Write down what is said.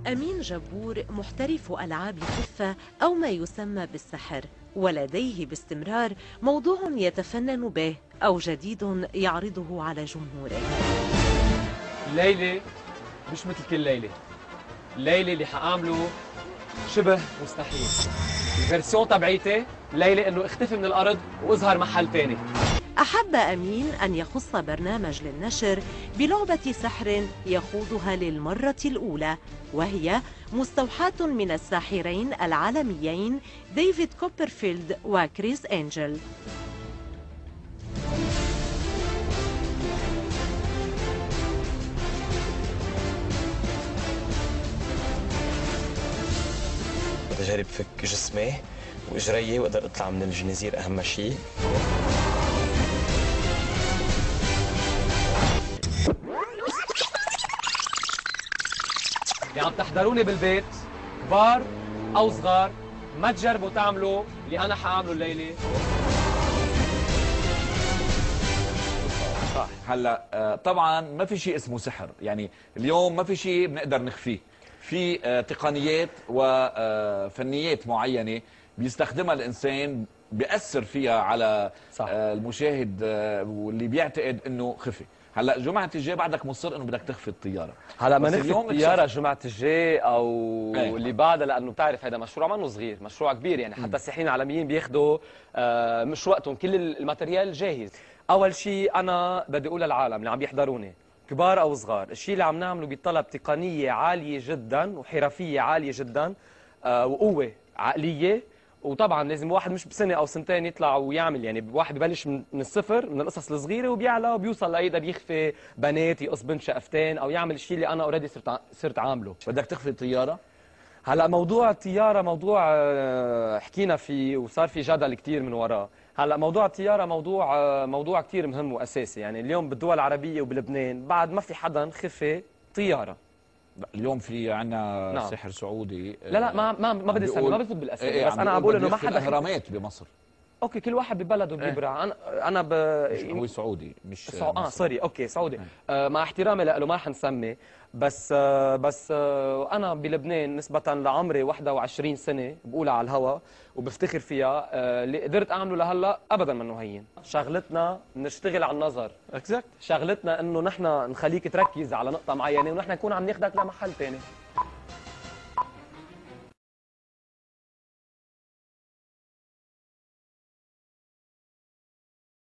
أمين جبور محترف ألعاب خفة أو ما يسمى بالسحر، ولديه باستمرار موضوع يتفنن به أو جديد يعرضه على جمهوره. ليلى مش مثل كل ليلى. الليلة اللي حأعمله شبه مستحيل. الفيرسيون تبعيتي ليلى انه اختفي من الارض واظهر محل تاني. أحب أمين أن يخص برنامج للنشر بلعبة سحر يخوضها للمرة الأولى، وهي مستوحاة من الساحرين العالميين ديفيد كوبرفيلد وكريس أنجل. بدي أجرب فك جسمي وإجري وأقدر أطلع من الجنازير أهم شيء. اللي عم تحضروني بالبيت كبار أو صغار ما تجربوا تعملوا اللي أنا حأعمله الليلة. صح. هلا طبعا ما في شيء اسمه سحر، يعني اليوم ما في شيء بنقدر نخفيه، في تقنيات وفنيات معينه بيستخدمها الانسان بيأثر فيها على صح. المشاهد واللي بيعتقد انه خفي. هلا جمعة الجاي بعدك مصر انه بدك تخفي الطياره. هلا ما نخفي الطياره جمعة الجاي او أيه. اللي بعدها، لانه بتعرف هذا مشروع منه صغير، مشروع كبير، يعني حتى الساحرين العالميين بياخذوا مش وقتهم، كل الماتريال جاهز. اول شيء انا بدي اقول للعالم اللي عم يحضروني كبار او صغار، الشيء اللي عم نعمله بيطلب تقنيه عاليه جدا وحرفيه عاليه جدا وقوه عقليه، وطبعا لازم واحد مش بسنه او سنتين يطلع ويعمل، يعني واحد ببلش من الصفر، من القصص الصغيره، وبيعلى وبيوصل ليقدر يخفي بنات، يقص بنت شقفتين، او يعمل الشيء اللي انا اوريدي صرت عامله. بدك تخفي الطياره؟ هلا موضوع الطياره موضوع حكينا فيه وصار في جدل كثير من وراه. هلا موضوع الطياره موضوع كثير مهم واساسي، يعني اليوم بالدول العربيه وبلبنان بعد ما في حدا خفي طياره. اليوم في عنا نعم. سحر سعودي. لا ما بدي اسمي، ما بفوت بالاسامي، بس انا عم بقول انه ما حدا اهرامات بمصر. اوكي، كل واحد ببلده بيبرع. انا هو سعودي مش سوري، اوكي سعودي. مع احترامي له ما رح نسمي، بس انا بلبنان نسبه لعمري 21 سنه بقولها على الهوا وبفتخر فيها. اللي قدرت اعمله لهلا ابدا منه هين. شغلتنا نشتغل على النظر، اكزاكت. شغلتنا انه نحن نخليك تركز على نقطه معينه ونحن نكون عم ناخذك لمحل ثاني.